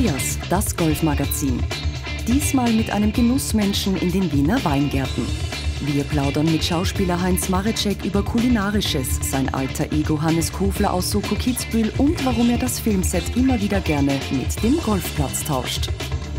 Elias, das Golfmagazin. Diesmal mit einem Genussmenschen in den Wiener Weingärten. Wir plaudern mit Schauspieler Heinz Marecek über Kulinarisches, sein alter Ego Hannes Kofler aus Soko Kitzbühel und warum er das Filmset immer wieder gerne mit dem Golfplatz tauscht.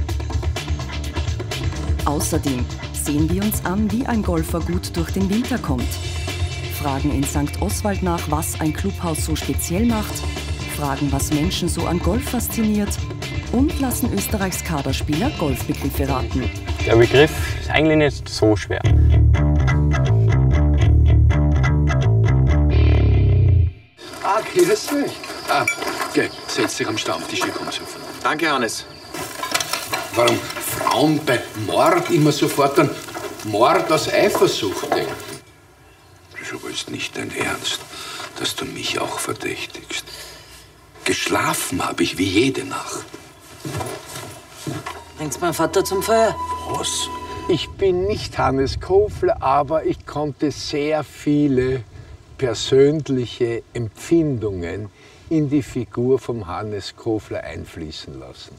Außerdem sehen wir uns an, wie ein Golfer gut durch den Winter kommt. Fragen in St. Oswald nach, was ein Clubhaus so speziell macht. Fragen, was Menschen so an Golf fasziniert. Und lassen Österreichs Kaderspieler Golfbegriffe raten. Der Begriff ist eigentlich nicht so schwer. Grüß dich. Geh, setz dich am Stammtisch, ich komm sofort. Danke, Hannes. Warum Frauen bei Mord immer sofort an Mord aus Eifersucht denken? Du willst nicht dein Ernst, dass du mich auch verdächtigst. Geschlafen habe ich wie jede Nacht. Bringt's meinen Vater zum Feuer? Was? Ich bin nicht Hannes Kofler, aber ich konnte sehr viele persönliche Empfindungen in die Figur von Hannes Kofler einfließen lassen.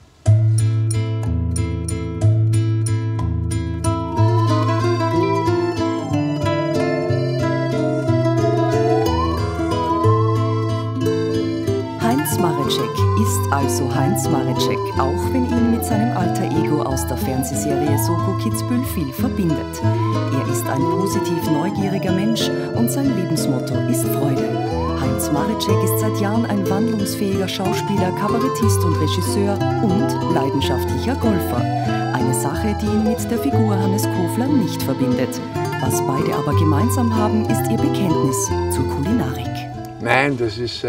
Heinz Marecek ist also Heinz Marecek, auch wenn ihn mit seinem alter Ego aus der Fernsehserie Soko Kitzbühel viel verbindet. Er ist ein positiv neugieriger Mensch und sein Lebensmotto ist Freude. Heinz Marecek ist seit Jahren ein wandlungsfähiger Schauspieler, Kabarettist und Regisseur und leidenschaftlicher Golfer. Eine Sache, die ihn mit der Figur Hannes Kofler nicht verbindet. Was beide aber gemeinsam haben, ist ihr Bekenntnis zur Kulinarik. Nein, das ist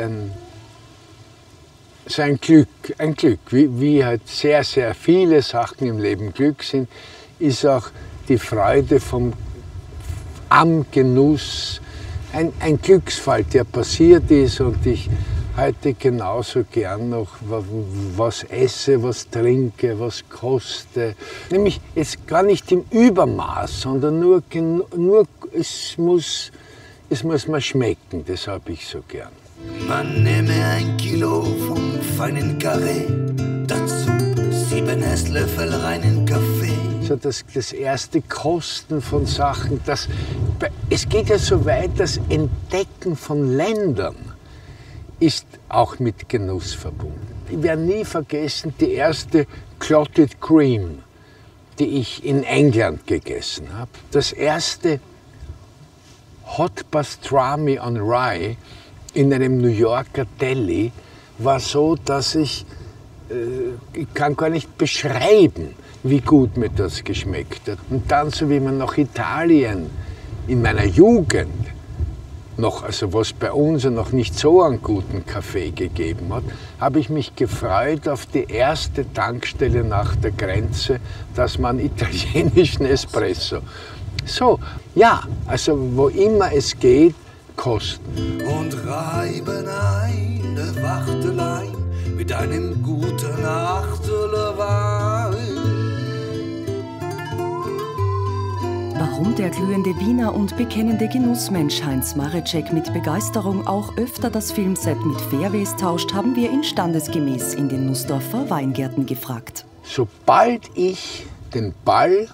ein Glück. Ein Glück. Wie halt sehr, sehr viele Sachen im Leben Glück sind, ist auch die Freude am Genuss ein Glücksfall, der passiert ist und ich heute genauso gern noch was esse, was trinke, was koste. Nämlich jetzt gar nicht im Übermaß, sondern nur es muss mir schmecken, das habe ich so gern. Man nehme 1 Kilo vom feinen Karree, dazu 7 Esslöffel reinen Kaffee. So das erste Kosten von Sachen, es geht ja so weit, das Entdecken von Ländern ist auch mit Genuss verbunden. Ich werde nie vergessen, die erste Clotted Cream, die ich in England gegessen habe. Das erste Hot Pastrami on Rye in einem New Yorker Deli war so, dass ich kann gar nicht beschreiben, wie gut mir das geschmeckt hat. Und dann, so wie man nach Italien in meiner Jugend noch, also was bei uns noch nicht so einen guten Kaffee gegeben hat, habe ich mich gefreut auf die erste Tankstelle nach der Grenze, dass man italienischen Espresso. So, ja, also wo immer es geht, kosten. Und reiben eine Wachtelein mit einem guten Achtelwein. Warum der glühende Wiener und bekennende Genussmensch Heinz Marecek mit Begeisterung auch öfter das Filmset mit Fairways tauscht, haben wir ihn standesgemäß in den Nussdorfer Weingärten gefragt. Sobald ich den Ball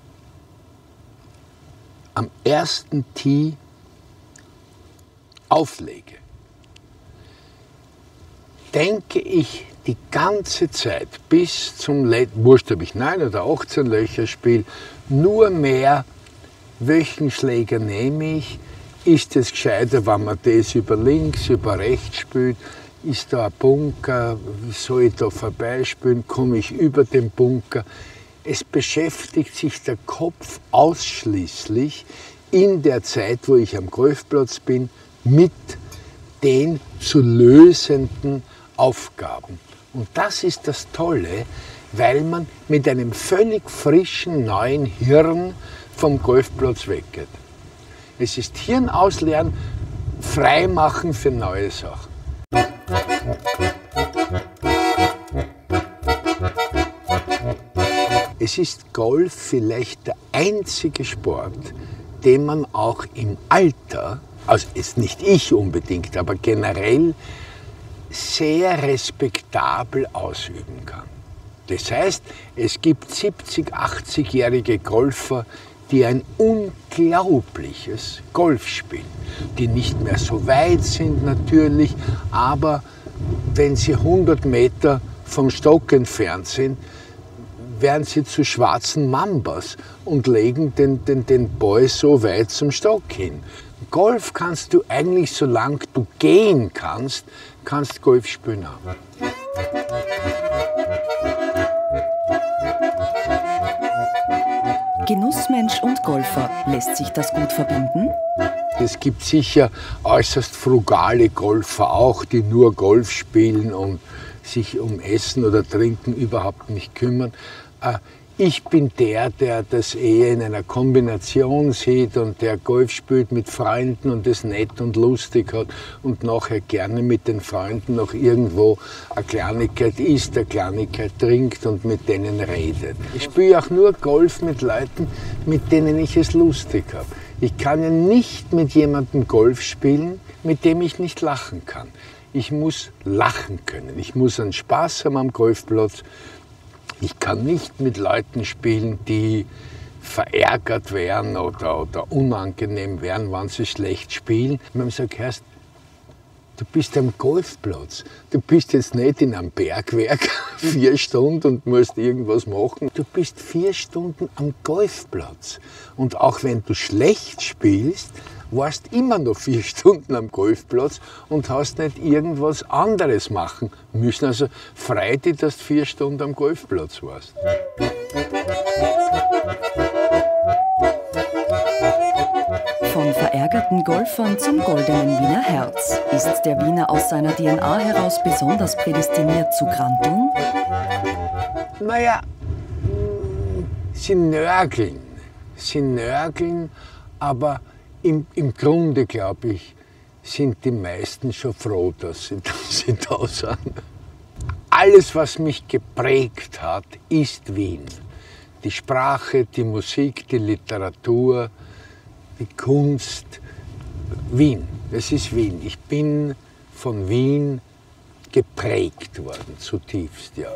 am ersten Tee auflege, denke ich die ganze Zeit bis zum wurscht, ob ich 9 oder 18 Löcher spiele, nur mehr, welchen Schläger nehme ich, ist es gescheiter, wenn man das über links, über rechts spielt, ist da ein Bunker, soll ich da vorbeispielen, komme ich über den Bunker. Es beschäftigt sich der Kopf ausschließlich in der Zeit, wo ich am Golfplatz bin, mit den zu lösenden Aufgaben. Und das ist das Tolle, weil man mit einem völlig frischen, neuen Hirn vom Golfplatz weggeht. Es ist Hirn ausleeren, freimachen für neue Sachen. Es ist Golf vielleicht der einzige Sport, den man auch im Alter, also ist nicht ich unbedingt, aber generell sehr respektabel ausüben kann. Das heißt, es gibt 70-, 80-jährige Golfer, die ein unglaubliches Golf spielen, die nicht mehr so weit sind natürlich, aber wenn sie 100 Meter vom Stock entfernt sind, werden sie zu schwarzen Mambas und legen den Ball so weit zum Stock hin. Golf kannst du eigentlich, solange du gehen kannst Golf spielen auch. Genussmensch und Golfer, lässt sich das gut verbinden? Es gibt sicher äußerst frugale Golfer auch, die nur Golf spielen und sich um Essen oder Trinken überhaupt nicht kümmern. Ich bin der das eher in einer Kombination sieht und der Golf spielt mit Freunden und es nett und lustig hat und nachher gerne mit den Freunden noch irgendwo eine Kleinigkeit isst, eine Kleinigkeit trinkt und mit denen redet. Ich spiele auch nur Golf mit Leuten, mit denen ich es lustig habe. Ich kann ja nicht mit jemandem Golf spielen, mit dem ich nicht lachen kann. Ich muss lachen können, ich muss einen Spaß haben am Golfplatz. Ich kann nicht mit Leuten spielen, die verärgert wären oder unangenehm wären, wenn sie schlecht spielen. Man sagt, Herr, du bist am Golfplatz. Du bist jetzt nicht in einem Bergwerk 4 Stunden und musst irgendwas machen. Du bist 4 Stunden am Golfplatz. Und auch wenn du schlecht spielst, warst immer noch 4 Stunden am Golfplatz und hast nicht irgendwas anderes machen müssen. Also freu dich, dass du 4 Stunden am Golfplatz warst. Von verärgerten Golfern zum goldenen Wiener Herz. Ist der Wiener aus seiner DNA heraus besonders prädestiniert zu Granteln? Naja, sie nörgeln, aber im Grunde, glaube ich, sind die meisten schon froh, dass sie da sind. Alles, was mich geprägt hat, ist Wien. Die Sprache, die Musik, die Literatur, die Kunst. Wien, das ist Wien. Ich bin von Wien geprägt worden, zutiefst, ja.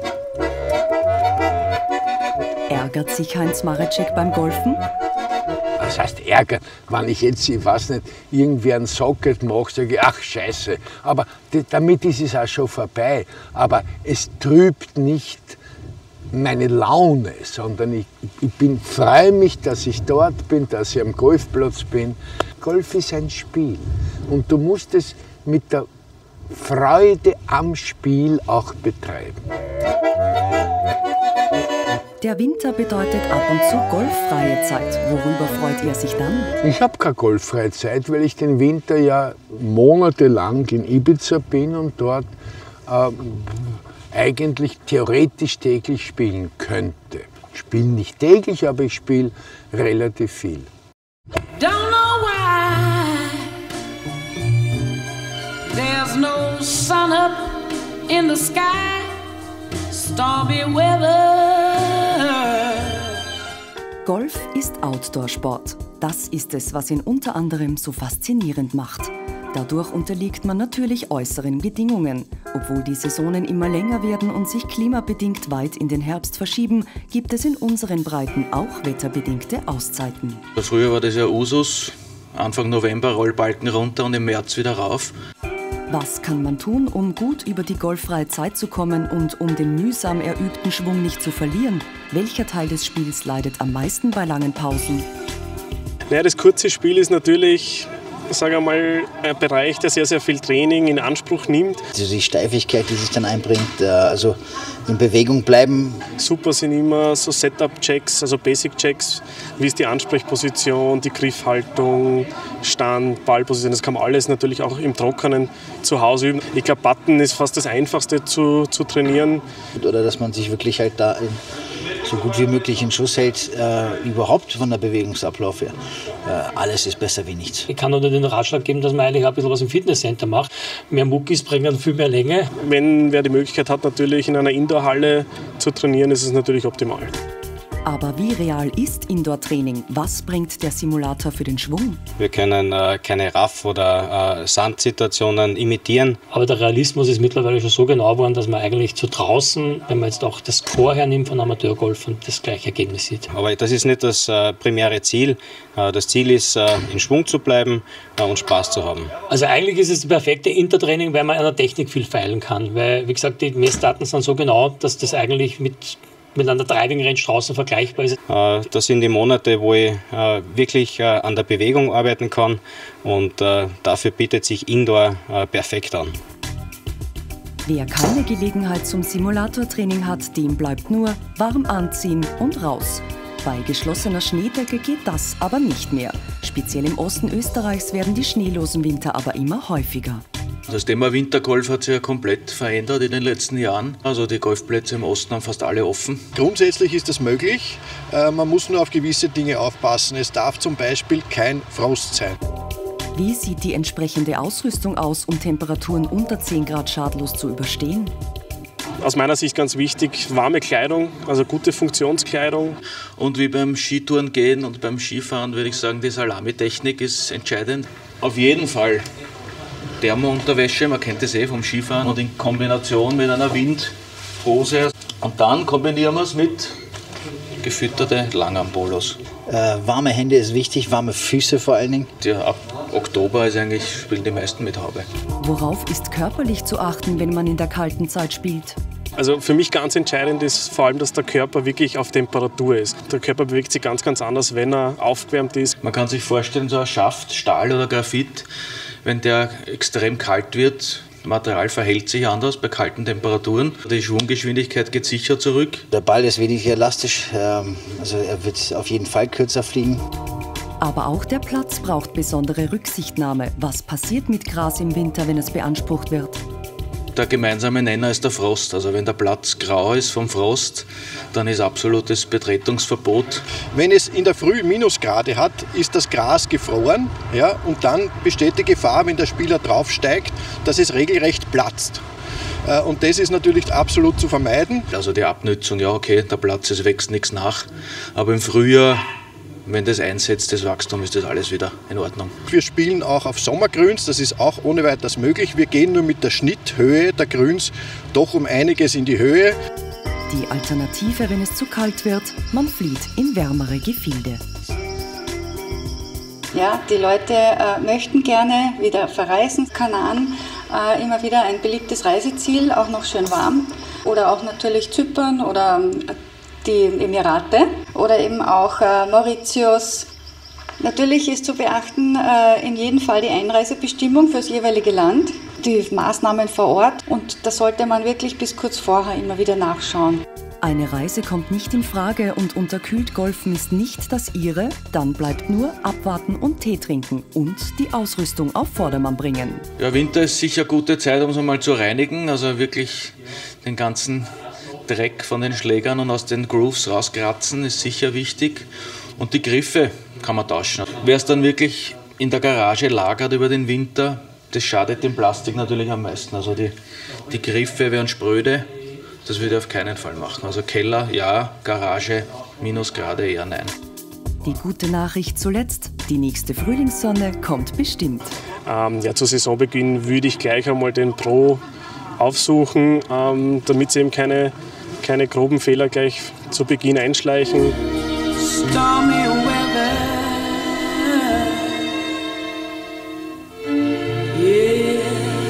Ärgert sich Heinz Mareczek beim Golfen? Das heißt ärgern, wenn ich jetzt, ich weiß nicht, irgendwie ein Socket mache, sage ich, ach scheiße. Aber damit ist es auch schon vorbei. Aber es trübt nicht meine Laune, sondern ich freue mich, dass ich dort bin, dass ich am Golfplatz bin. Golf ist ein Spiel und du musst es mit der Freude am Spiel auch betreiben. Der Winter bedeutet ab und zu golffreie Zeit. Worüber freut er sich dann? Ich habe keine golffreie Zeit, weil ich den Winter ja monatelang in Ibiza bin und dort eigentlich theoretisch täglich spielen könnte. Ich spiele nicht täglich, aber ich spiele relativ viel. Don't know why there's no sun up in the sky, stormy weather. Golf ist Outdoor-Sport. Das ist es, was ihn unter anderem so faszinierend macht. Dadurch unterliegt man natürlich äußeren Bedingungen. Obwohl die Saisonen immer länger werden und sich klimabedingt weit in den Herbst verschieben, gibt es in unseren Breiten auch wetterbedingte Auszeiten. Früher war das ja Usus. Anfang November Rollbalken runter und im März wieder rauf. Was kann man tun, um gut über die golffreie Zeit zu kommen und um den mühsam erübten Schwung nicht zu verlieren? Welcher Teil des Spiels leidet am meisten bei langen Pausen? Naja, das kurze Spiel ist natürlich, sage ich mal, ein Bereich, der sehr, sehr viel Training in Anspruch nimmt. Die Steifigkeit, die sich dann einbringt, also in Bewegung bleiben. Super sind immer so Setup-Checks, also Basic-Checks. Wie ist die Ansprechposition, die Griffhaltung, Stand, Ballposition. Das kann man alles natürlich auch im Trockenen zu Hause üben. Ich glaube, Putten ist fast das Einfachste zu trainieren. Oder dass man sich wirklich halt da so gut wie möglich in Schuss hält, überhaupt von der Bewegungsablauf her. Alles ist besser wie nichts. Ich kann nur den Ratschlag geben, dass man eigentlich ein bisschen was im Fitnesscenter macht. Mehr Muckis bringen viel mehr Länge. Wenn wer die Möglichkeit hat, natürlich in einer Indoorhalle zu trainieren, ist es natürlich optimal. Aber wie real ist Indoor-Training? Was bringt der Simulator für den Schwung? Wir können keine Raff- oder Sandsituationen imitieren. Aber der Realismus ist mittlerweile schon so genau geworden, dass man eigentlich zu draußen, wenn man jetzt auch das Score hernimmt von Amateurgolfern, das gleiche Ergebnis sieht. Aber das ist nicht das primäre Ziel. Das Ziel ist, in Schwung zu bleiben und Spaß zu haben. Also eigentlich ist es das perfekte Indoor-Training, weil man an der Technik viel feilen kann. Weil, wie gesagt, die Messdaten sind so genau, dass das eigentlich mit einer Driving-Range draußen vergleichbar ist. Das sind die Monate, wo ich wirklich an der Bewegung arbeiten kann und dafür bietet sich Indoor perfekt an. Wer keine Gelegenheit zum Simulatortraining hat, dem bleibt nur warm anziehen und raus. Bei geschlossener Schneedecke geht das aber nicht mehr. Speziell im Osten Österreichs werden die schneelosen Winter aber immer häufiger. Das Thema Wintergolf hat sich ja komplett verändert in den letzten Jahren. Also die Golfplätze im Osten haben fast alle offen. Grundsätzlich ist das möglich. Man muss nur auf gewisse Dinge aufpassen. Es darf zum Beispiel kein Frost sein. Wie sieht die entsprechende Ausrüstung aus, um Temperaturen unter 10 Grad schadlos zu überstehen? Aus meiner Sicht ganz wichtig, warme Kleidung, also gute Funktionskleidung. Und wie beim Skitouren gehen und beim Skifahren würde ich sagen, die Salamitechnik ist entscheidend. Auf jeden Fall Thermounterwäsche, man kennt das vom Skifahren, und in Kombination mit einer Windhose. Und dann kombinieren wir es mit gefütterte Langarmpolos. Warme Hände ist wichtig, warme Füße vor allen Dingen. Ja, ab Oktober ist eigentlich, spielen die meisten mit Haube. Worauf ist körperlich zu achten, wenn man in der kalten Zeit spielt? Also für mich ganz entscheidend ist vor allem, dass der Körper wirklich auf Temperatur ist. Der Körper bewegt sich ganz, ganz anders, wenn er aufgewärmt ist. Man kann sich vorstellen, so ein Schaft, Stahl oder Graphit, wenn der extrem kalt wird, das Material verhält sich anders bei kalten Temperaturen. Die Schwunggeschwindigkeit geht sicher zurück. Der Ball ist weniger elastisch, also er wird auf jeden Fall kürzer fliegen. Aber auch der Platz braucht besondere Rücksichtnahme. Was passiert mit Gras im Winter, wenn es beansprucht wird? Der gemeinsame Nenner ist der Frost. Also wenn der Platz grau ist vom Frost, dann ist absolutes Betretungsverbot. Wenn es in der Früh Minusgrade hat, ist das Gras gefroren, ja, und dann besteht die Gefahr, wenn der Spieler draufsteigt, dass es regelrecht platzt. Und das ist natürlich absolut zu vermeiden. Also die Abnützung, ja okay, der Platz, es wächst nichts nach. Aber im Frühjahr, wenn das einsetzt, das Wachstum, ist das alles wieder in Ordnung. Wir spielen auch auf Sommergrüns, das ist auch ohne weiteres möglich. Wir gehen nur mit der Schnitthöhe der Grüns doch um einiges in die Höhe. Die Alternative, wenn es zu kalt wird, man flieht in wärmere Gefilde. Ja, die Leute möchten gerne wieder verreisen. Kanaren, immer wieder ein beliebtes Reiseziel, auch noch schön warm. Oder auch natürlich Zypern oder die Emirate oder eben auch Mauritius. Natürlich ist zu beachten in jedem Fall die Einreisebestimmung fürs jeweilige Land, die Maßnahmen vor Ort, und da sollte man wirklich bis kurz vorher immer wieder nachschauen. Eine Reise kommt nicht in Frage und unterkühlt Golfen ist nicht das Ihre, dann bleibt nur abwarten und Tee trinken und die Ausrüstung auf Vordermann bringen. Ja, Winter ist sicher eine gute Zeit, um es einmal zu reinigen, also wirklich den ganzen Dreck von den Schlägern und aus den Grooves rauskratzen ist sicher wichtig. Und die Griffe kann man tauschen. Wer es dann wirklich in der Garage lagert über den Winter, das schadet dem Plastik natürlich am meisten. Also die Griffe wären spröde, das würde ich auf keinen Fall machen. Also Keller ja, Garage Minusgrade eher nein. Die gute Nachricht zuletzt, die nächste Frühlingssonne kommt bestimmt. Ja, zu Saisonbeginn würde ich gleich einmal den Pro aufsuchen, damit sie eben keine groben Fehler gleich zu Beginn einschleichen. Stormy weather, yeah.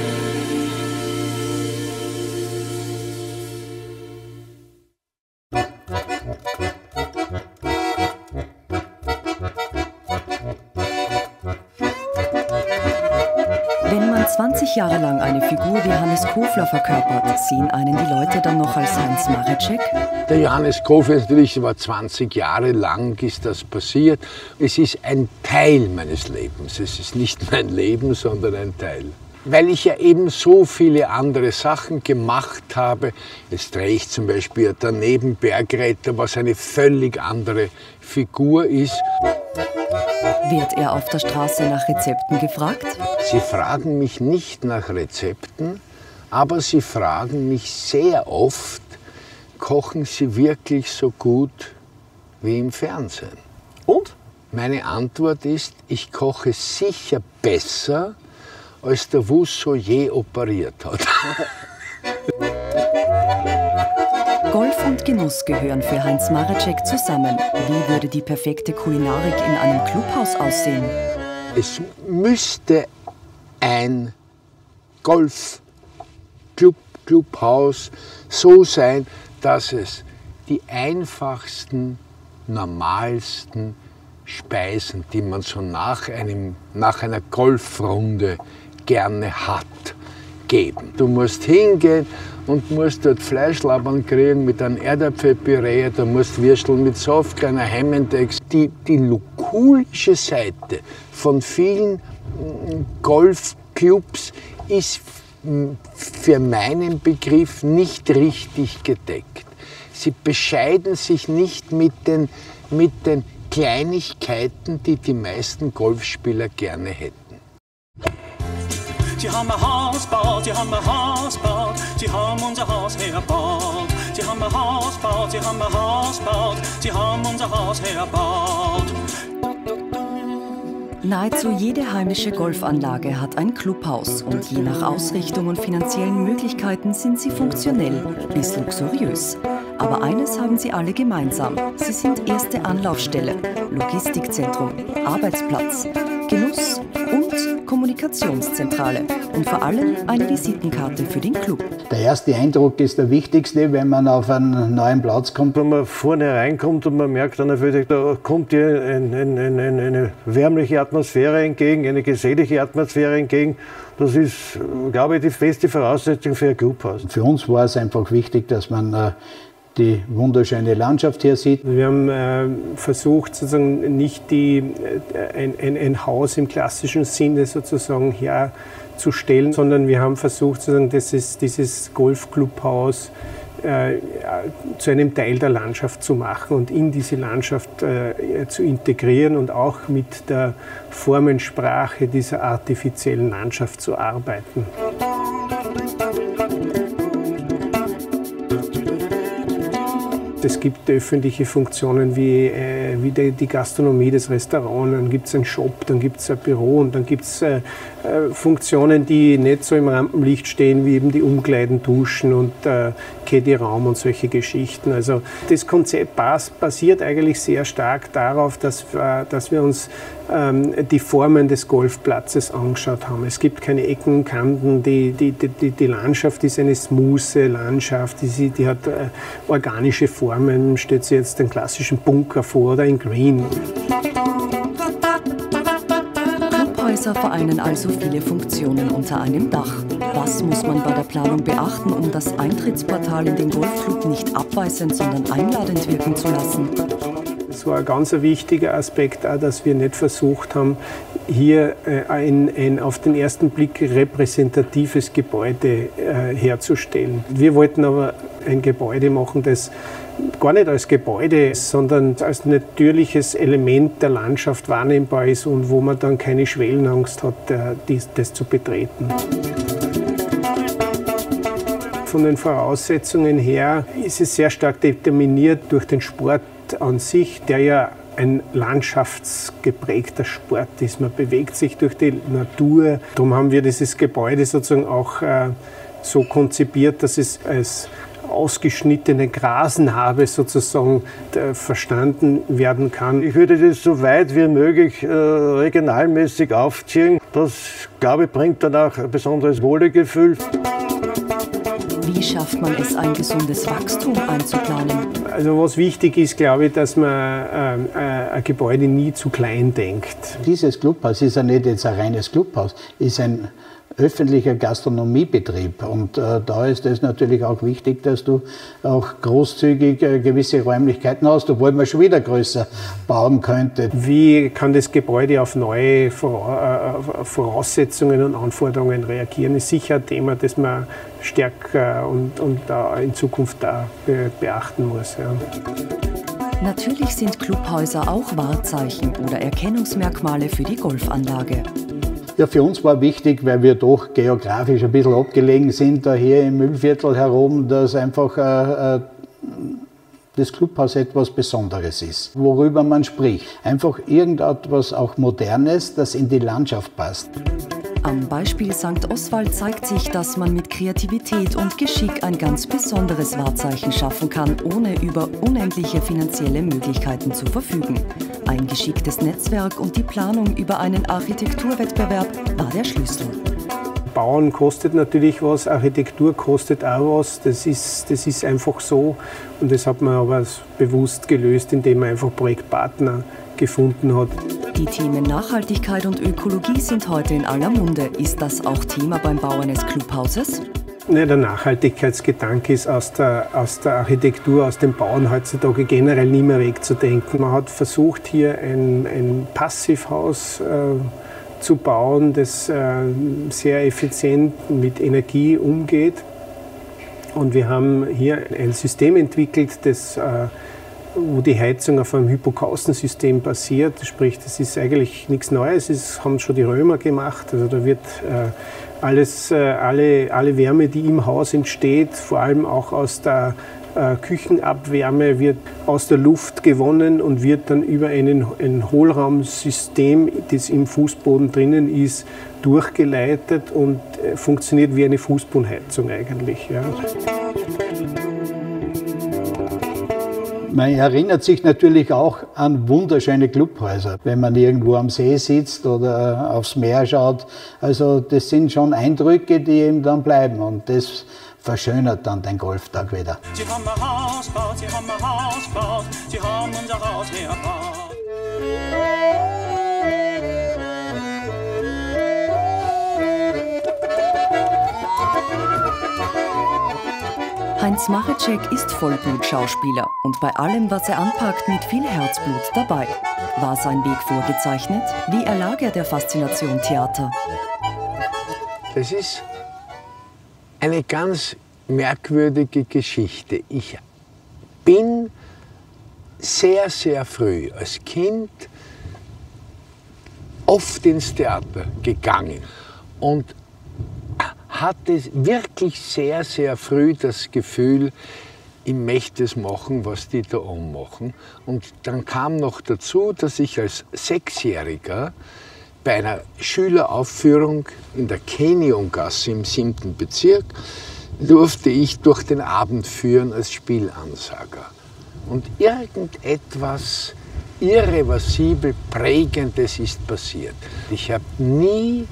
Wenn man 20 Jahre lang eine Figur wie Hannes Kofler verkörpert, sehen einen die Leute dann noch als Heinz Mareczek? Der Johannes Kofler ist natürlich über 20 Jahre lang ist das passiert. Es ist ein Teil meines Lebens. Es ist nicht mein Leben, sondern ein Teil. Weil ich ja eben so viele andere Sachen gemacht habe. Jetzt drehe ich zum Beispiel daneben Bergretter, was eine völlig andere Figur ist. Wird er auf der Straße nach Rezepten gefragt? Sie fragen mich nicht nach Rezepten, aber sie fragen mich sehr oft, kochen Sie wirklich so gut, wie im Fernsehen. Und? Meine Antwort ist, ich koche sicher besser, als der Wusso je operiert hat. Golf und Genuss gehören für Heinz Mareczek zusammen. Wie würde die perfekte Kulinarik in einem Clubhaus aussehen? Es müsste ein Clubhaus so sein, dass es die einfachsten, normalsten Speisen, die man so nach einer Golfrunde gerne hat, geben. Du musst hingehen und musst dort Fleischlabern kriegen mit einem Erdäpfelpüree, du musst Würstel mit Softkleiner Hemmendex. Die lukulische Seite von vielen Golfclubs ist für meinen Begriff nicht richtig gedeckt. Sie bescheiden sich nicht mit den Kleinigkeiten, die die meisten Golfspieler gerne hätten. Sie haben ein Haus gebaut, sie haben ein Haus gebaut, sie haben unser Haus hergebaut. Sie haben ein Haus gebaut, sie haben ein Haus gebaut, sie haben unser Haus hergebaut. Nahezu jede heimische Golfanlage hat ein Clubhaus und je nach Ausrichtung und finanziellen Möglichkeiten sind sie funktionell bis luxuriös. Aber eines haben sie alle gemeinsam. Sie sind erste Anlaufstelle, Logistikzentrum, Arbeitsplatz, Genuss und Kommunikationszentrale und vor allem eine Visitenkarte für den Club. Der erste Eindruck ist der wichtigste, wenn man auf einen neuen Platz kommt. Wenn man vorne reinkommt und man merkt, da kommt dir eine wärmliche Atmosphäre entgegen, eine gesellige Atmosphäre entgegen. Das ist, glaube ich, die beste Voraussetzung für ein Clubhaus. Für uns war es einfach wichtig, dass man die wunderschöne Landschaft hier sieht. Wir haben versucht, sozusagen nicht ein Haus im klassischen Sinne sozusagen herzustellen, sondern wir haben versucht, sozusagen, dieses Golfclubhaus zu einem Teil der Landschaft zu machen und in diese Landschaft zu integrieren und auch mit der Formensprache dieser artifiziellen Landschaft zu arbeiten. Es gibt öffentliche Funktionen wie die Gastronomie, das Restaurant, dann gibt es einen Shop, dann gibt es ein Büro und dann gibt es Funktionen, die nicht so im Rampenlicht stehen, wie eben die Umkleiden, Duschen und Caddy-Raum und solche Geschichten. Also das Konzept basiert eigentlich sehr stark darauf, dass wir uns die Formen des Golfplatzes angeschaut haben. Es gibt keine Ecken und Kanten, die Landschaft ist eine smoothe Landschaft, die hat organische Formen, stellt sich jetzt den klassischen Bunker vor oder ein Green. Clubhäuser vereinen also viele Funktionen unter einem Dach. Was muss man bei der Planung beachten, um das Eintrittsportal in den Golfclub nicht abweisend, sondern einladend wirken zu lassen? Es war ein ganz wichtiger Aspekt auch, dass wir nicht versucht haben, hier ein auf den ersten Blick repräsentatives Gebäude herzustellen. Wir wollten aber ein Gebäude machen, das gar nicht als Gebäude ist, sondern als natürliches Element der Landschaft wahrnehmbar ist und wo man dann keine Schwellenangst hat, das zu betreten. Von den Voraussetzungen her ist es sehr stark determiniert durch den Sport an sich, der ja ein landschaftsgeprägter Sport ist. Man bewegt sich durch die Natur. Darum haben wir dieses Gebäude sozusagen auch so konzipiert, dass es als ausgeschnittene Grasenhabe sozusagen verstanden werden kann. Ich würde das so weit wie möglich regionalmäßig aufziehen. Das, glaube ich, bringt dann auch ein besonderes Wohlgefühl. Wie schafft man es, ein gesundes Wachstum einzuplanen? Also was wichtig ist, glaube ich, dass man ein Gebäude nie zu klein denkt. Dieses Clubhaus ist ja nicht jetzt ein reines Clubhaus, ist ein öffentlicher Gastronomiebetrieb. Und da ist es natürlich auch wichtig, dass du auch großzügig gewisse Räumlichkeiten hast, obwohl man schon wieder größer bauen könnte. Wie kann das Gebäude auf neue Voraussetzungen und Anforderungen reagieren, ist sicher ein Thema, das man stärker und in Zukunft da beachten muss. Ja. Natürlich sind Clubhäuser auch Wahrzeichen oder Erkennungsmerkmale für die Golfanlage. Ja, für uns war wichtig, weil wir doch geografisch ein bisschen abgelegen sind, da hier im Mühlviertel herum, dass einfach das Clubhaus etwas Besonderes ist, worüber man spricht. Einfach irgendetwas auch Modernes, das in die Landschaft passt. Am Beispiel St. Oswald zeigt sich, dass man mit Kreativität und Geschick ein ganz besonderes Wahrzeichen schaffen kann, ohne über unendliche finanzielle Möglichkeiten zu verfügen. Ein geschicktes Netzwerk und die Planung über einen Architekturwettbewerb war der Schlüssel. Bauen kostet natürlich was, Architektur kostet auch was, das ist einfach so. Und das hat man aber bewusst gelöst, indem man einfach Projektpartner gefunden hat. Die Themen Nachhaltigkeit und Ökologie sind heute in aller Munde. Ist das auch Thema beim Bau eines Clubhauses? Ja, der Nachhaltigkeitsgedanke ist aus der Architektur, aus dem Bauen heutzutage generell nie mehr wegzudenken. Man hat versucht, hier ein Passivhaus zu bauen, das sehr effizient mit Energie umgeht. Und wir haben hier ein System entwickelt, wo die Heizung auf einem Hypokaustensystem basiert. Sprich, das ist eigentlich nichts Neues, das haben schon die Römer gemacht. Also da wird alle Wärme, die im Haus entsteht, vor allem auch aus der Küchenabwärme, wird aus der Luft gewonnen und wird dann über ein Hohlraumsystem, das im Fußboden drinnen ist, durchgeleitet und funktioniert wie eine Fußbodenheizung eigentlich. Ja. Man erinnert sich natürlich auch an wunderschöne Clubhäuser, wenn man irgendwo am See sitzt oder aufs Meer schaut. Also das sind schon Eindrücke, die eben dann bleiben und das verschönert dann den Golftag wieder. Sie haben ein Haus gebaut, sie haben ein Haus gebaut, sie haben unser Haus hergebaut. Heinz Marecek ist Vollblut-Schauspieler und bei allem, was er anpackt, mit viel Herzblut dabei. War sein Weg vorgezeichnet? Wie erlag er der Faszination Theater? Das ist eine ganz merkwürdige Geschichte. Ich bin sehr, sehr früh als Kind oft ins Theater gegangen und hatte wirklich sehr, sehr früh das Gefühl, ich möchte es machen, was die da machen. Und dann kam noch dazu, dass ich als Sechsjähriger bei einer Schüleraufführung in der Keniumgasse im 7. Bezirk durfte ich durch den Abend führen als Spielansager. Und irgendetwas irreversibel Prägendes ist passiert. Ich habe nie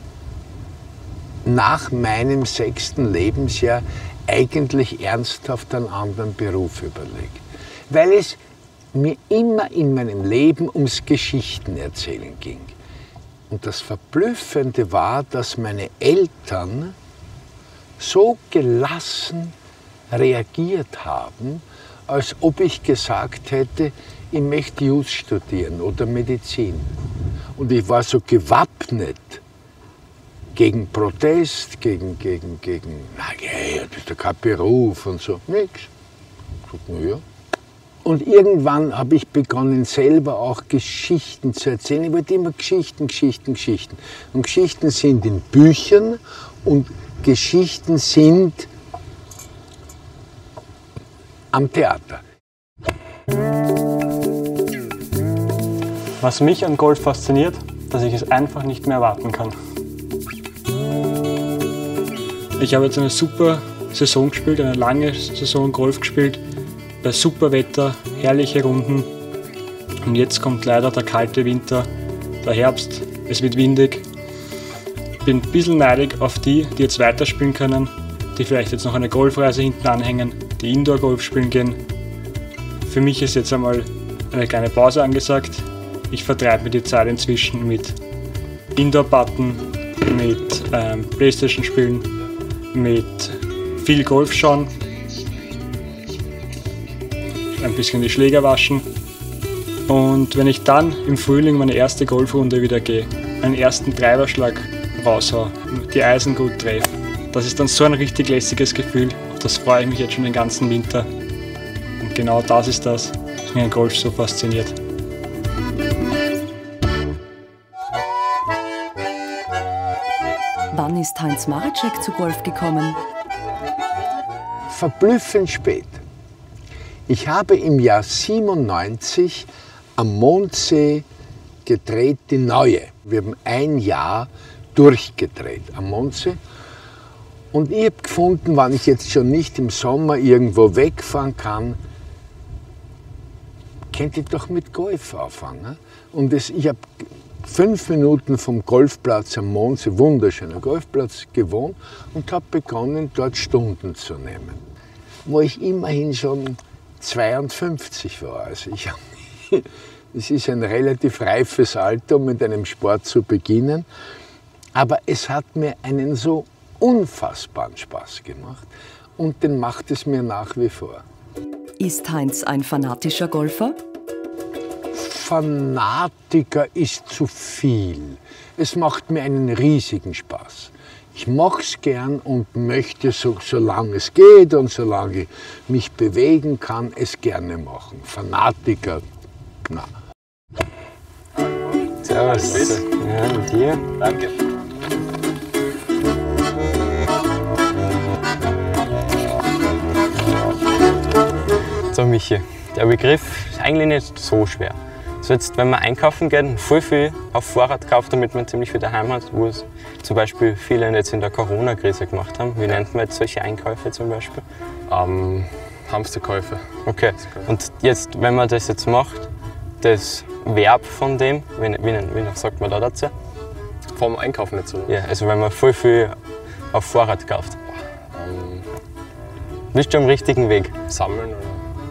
nach meinem 6. Lebensjahr eigentlich ernsthaft einen anderen Beruf überlegt. Weil es mir immer in meinem Leben ums Geschichtenerzählen ging. Und das Verblüffende war, dass meine Eltern so gelassen reagiert haben, als ob ich gesagt hätte, ich möchte Jus studieren oder Medizin. Und ich war so gewappnet gegen Protest, gegen das ist ja kein Beruf und so, nix. Ja. Und irgendwann habe ich begonnen, selber auch Geschichten zu erzählen. Ich wollte immer Geschichten. Und Geschichten sind in Büchern und Geschichten sind am Theater. Was mich an Golf fasziniert, dass ich es einfach nicht mehr erwarten kann. Ich habe jetzt eine super Saison gespielt, eine lange Saison Golf gespielt, bei super Wetter, herrliche Runden. Und jetzt kommt leider der kalte Winter, der Herbst, es wird windig. Ich bin ein bisschen neidig auf die jetzt weiterspielen können, die vielleicht jetzt noch eine Golfreise hinten anhängen, die Indoor-Golf spielen gehen. Für mich ist jetzt einmal eine kleine Pause angesagt. Ich vertreibe mir die Zeit inzwischen mit Indoor-Putten, mit Playstation spielen, mit viel Golf schauen, ein bisschen die Schläger waschen. Und wenn ich dann im Frühling meine erste Golfrunde wieder gehe, einen ersten Treiberschlag raushau, die Eisen gut treffe, das ist dann so ein richtig lässiges Gefühl. Auf das freue ich mich jetzt schon den ganzen Winter. Und genau das ist das, was mich an Golf so fasziniert. Wann ist Heinz Marecek zu Golf gekommen? Verblüffend spät. Ich habe im Jahr 97 am Mondsee gedreht, die neue. Wir haben ein Jahr durchgedreht am Mondsee. Und ich habe gefunden, wenn ich jetzt schon nicht im Sommer irgendwo wegfahren kann, könnte ich doch mit Golf anfangen. Und ich habe 5 Minuten vom Golfplatz am Mondsee, wunderschöner Golfplatz, gewohnt und habe begonnen, dort Stunden zu nehmen. Wo ich immerhin schon 52 war. Also es ist ein relativ reifes Alter, um mit einem Sport zu beginnen. Aber es hat mir einen so unfassbaren Spaß gemacht und den macht es mir nach wie vor. Ist Heinz ein fanatischer Golfer? Fanatiker ist zu viel. Es macht mir einen riesigen Spaß. Ich mache es gern und möchte, solange es geht und solange ich mich bewegen kann, es gerne machen. Fanatiker, na. Servus. Ja, und dir? Danke. So, Michi, der Begriff ist eigentlich nicht so schwer. So jetzt, wenn man einkaufen geht, voll viel auf Vorrat kauft, damit man ziemlich viel daheim hat, wo es zum Beispiel viele jetzt in der Corona-Krise gemacht haben. Wie nennt man jetzt solche Einkäufe zum Beispiel? Hamsterkäufe. Okay, und jetzt, wenn man das jetzt macht, das Verb von dem, wie sagt man da dazu? Vom Einkaufen jetzt, oder? Ja, also wenn man voll viel auf Vorrat kauft. Bist du am richtigen Weg? Sammeln oder?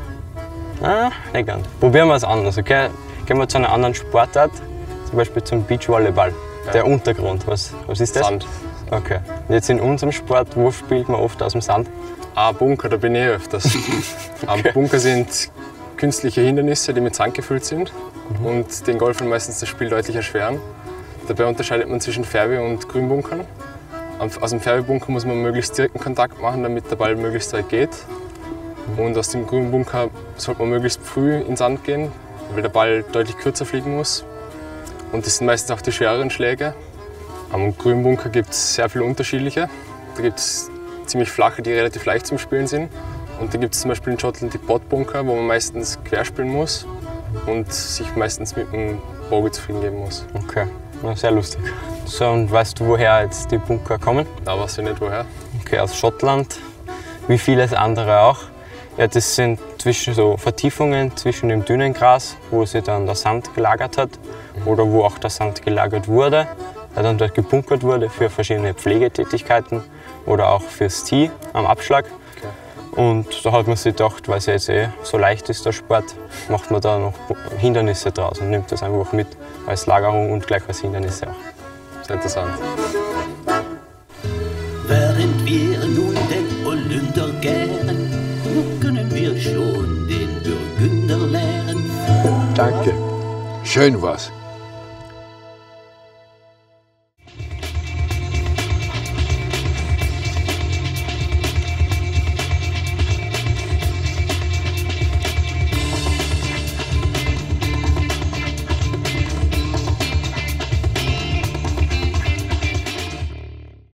Ah, nicht ganz. Probieren wir es anders, okay? Gehen wir zu einer anderen Sportart, zum Beispiel zum Beachvolleyball. Ja. Der Untergrund, was ist das? Sand. Okay. Und jetzt in unserem Sport, wo spielt man oft aus dem Sand? Bunker, da bin ich öfters. Okay. Bunker sind künstliche Hindernisse, die mit Sand gefüllt sind und den Golfern meistens das Spiel deutlich erschweren. Dabei unterscheidet man zwischen Fairway- und Grünbunkern. Aus dem Fairway-Bunker muss man möglichst direkten Kontakt machen, damit der Ball möglichst weit geht. Und aus dem Grünbunker sollte man möglichst früh in den Sand gehen, weil der Ball deutlich kürzer fliegen muss. Und das sind meistens auch die schwereren Schläge. Am Grünbunker gibt es sehr viele unterschiedliche. Da gibt es ziemlich flache, die relativ leicht zum Spielen sind. Und da gibt es zum Beispiel in Schottland die Pot-Bunker, wo man meistens quer spielen muss und sich meistens mit einem Bogey zufrieden geben muss. Okay, na, sehr lustig. So, und weißt du, woher jetzt die Bunker kommen? Da weiß ich nicht, woher. Okay, aus Schottland, wie vieles andere auch. Ja, das sind so Vertiefungen zwischen dem dünnen Gras, wo sich dann der Sand gelagert hat oder wo auch der Sand gelagert wurde, der dann dort gebunkert wurde für verschiedene Pflegetätigkeiten oder auch fürs Tee am Abschlag. Okay. Und da hat man sich gedacht, weil es jetzt so leicht ist, der Sport, macht man da noch Hindernisse draus und nimmt das einfach mit als Lagerung und gleich als Hindernisse auch. Sehr interessant. Während wir nun den Holunder gären, können wir schon den Burgunder leeren. Danke. Schön war's.